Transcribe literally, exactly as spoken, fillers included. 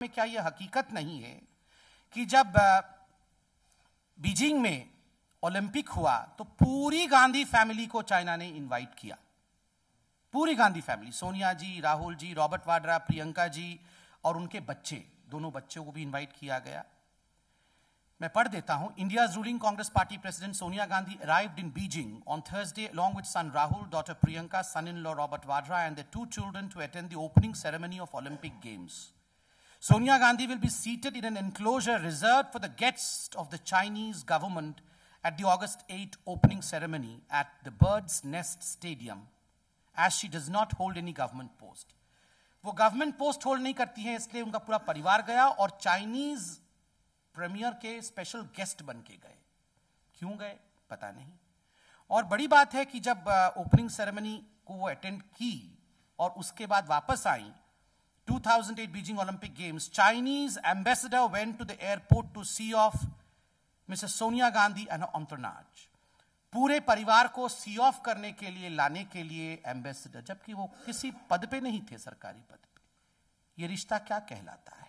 में क्या यह हकीकत नहीं है कि जब बीजिंग में ओलंपिक हुआ तो पूरी गांधी फैमिली को चाइना ने इनवाइट किया, पूरी गांधी फैमिली, सोनिया जी, राहुल जी, रॉबर्ट वाड्रा, प्रियंका जी और उनके बच्चे, दोनों बच्चों को भी इनवाइट किया गया। मैं पढ़ देता हूं। India's ruling Congress Party President Sonia Gandhi arrived in Beijing on Thursday along with son Rahul, daughter Priyanka, son-in-law Robert Vadra and their two children to attend the opening ceremony of Olympic Games. Sonia Gandhi will be seated in an enclosure reserved for the guests of the Chinese government at the August eighth opening ceremony at the Bird's Nest Stadium, as she does not hold any government post. वो government post hold नहीं करती हैं, इसलिए उनका पूरा परिवार गया और चाइनीज प्रीमियर के स्पेशल गेस्ट बन के गए। क्यों गए पता नहीं। और बड़ी बात है कि जब ओपनिंग सेरेमनी को वो अटेंड की और उसके बाद वापस आई, two thousand eight Beijing Olympic games, Chinese ambassador went to the airport to see off Mrs Sonia Gandhi and entourage. पूरे परिवार को सी ऑफ करने के लिए, लाने के लिए एम्बेसडर, जबकि वो किसी पद पे नहीं थे, सरकारी पद पे। ये रिश्ता क्या कहलाता है?